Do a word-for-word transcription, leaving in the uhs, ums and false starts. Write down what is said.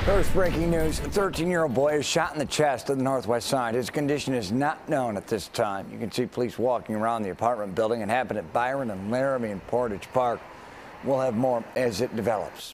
First breaking news, a thirteen-year-old boy is shot in the chest on the northwest side. His condition is not known at this time. You can see police walking around the apartment building. It happened at Byron and Laramie in Portage Park. We'll have more as it develops.